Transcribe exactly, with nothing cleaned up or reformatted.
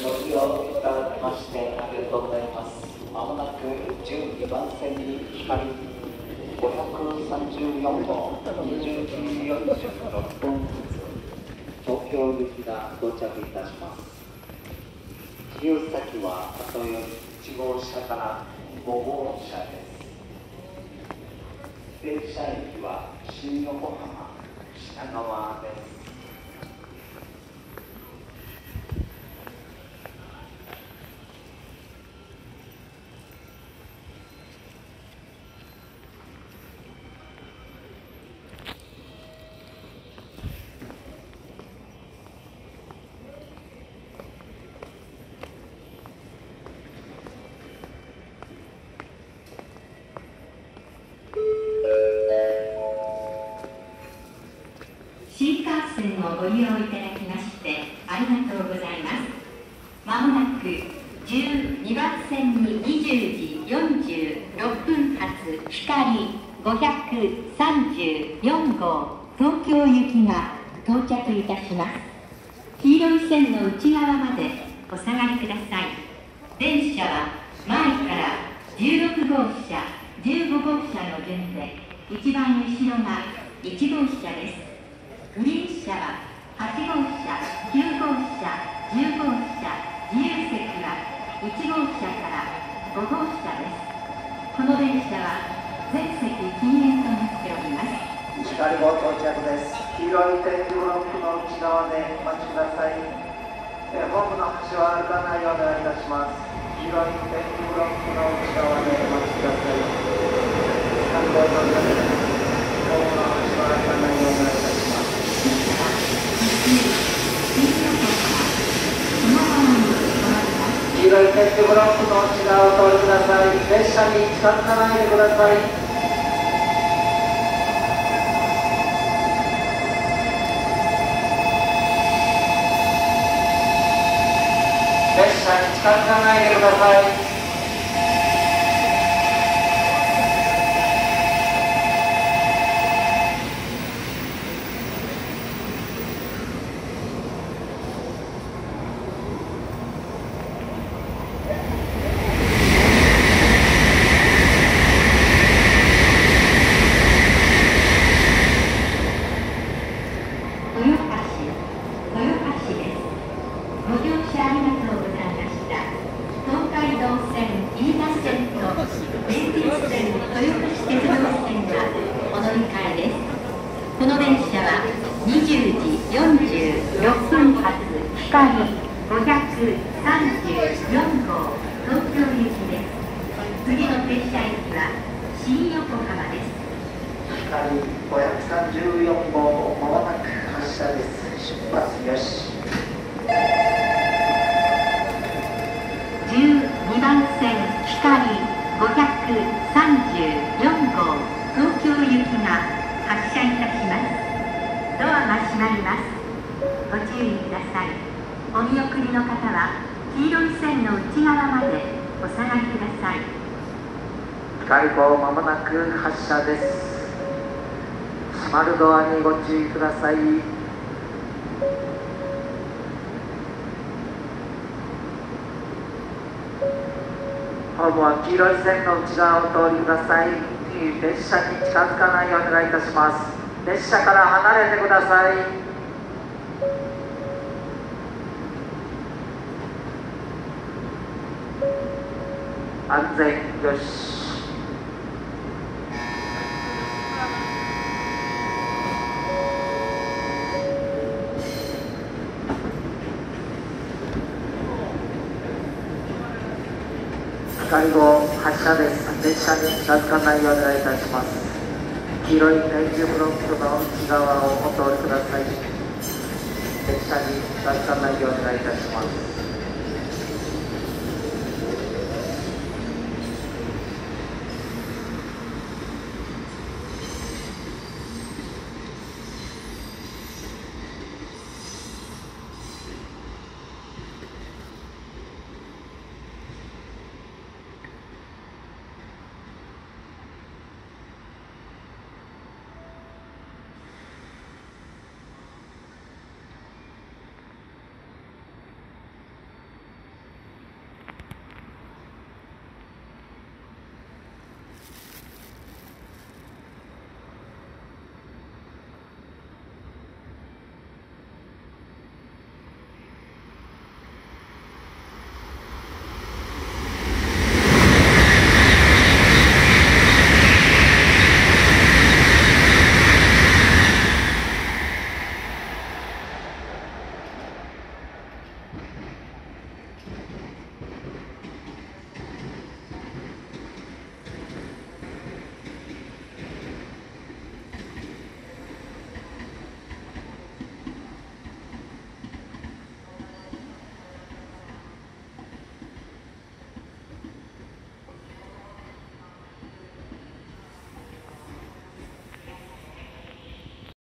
ご利用いただきましてありがとうございます。まもなくじゅうにばん線に光ごひゃくさんじゅうよんごうにじゅうきゅうよんじゅうろっぷん東京行きが到着いたします。自由先はあとよりいちごうしゃからごごうしゃです。電車駅は新横浜品川です。 新幹線をご利用いただきましてありがとうございます。まもなくじゅうにばん線ににじゅうじよんじゅうろっぷん発光ごひゃくさんじゅうよんごう東京行きが到着いたします。黄色い線の内側までお下がりください。電車は前からじゅうろくごうしゃじゅうごごうしゃの順で一番後ろがいちごうしゃです。グリーン車ははちごうしゃ、きゅうごうしゃ、じゅうごうしゃ、自由席はいちごうしゃからごごうしゃです。この電車は全席禁煙となっております。 光号到着です。黄色い点字ブロックの内側でお待ちください。えホームの端は歩かないようお願いいたします。黄色い点字ブロックの内側でお待ちください。光号到着です。ホームの端は歩かないようお願いいたします。黄色い点字ブロックの内側をお通りください。列車に近づかないでください。列車に近づかないでください。 この電車はにじゅうじよんじゅうろっぷん発光ごひゃくさんじゅうよんごう東京行きです。次の停車駅は新横浜です。 光ごひゃくさんじゅうよんごうまもなく発車です。出発よし。 じゅうにばん線光ごひゃくさんじゅうよんごう東京行きが発車いたします。ドアが閉まります。ご注意ください。お見送りの方は黄色い線の内側までお下がりください。 光号まもなく発車です。閉まるドアにご注意ください。ホームは黄色い線の内側をお通りください。列車に近づかないようお願いいたします。列車から離れてください。安全よし。光号発車です。列車に近づかないようお願いいたします。黄色い点字ブロックの内側をお通りください。列車に近づかないようお願いいたします。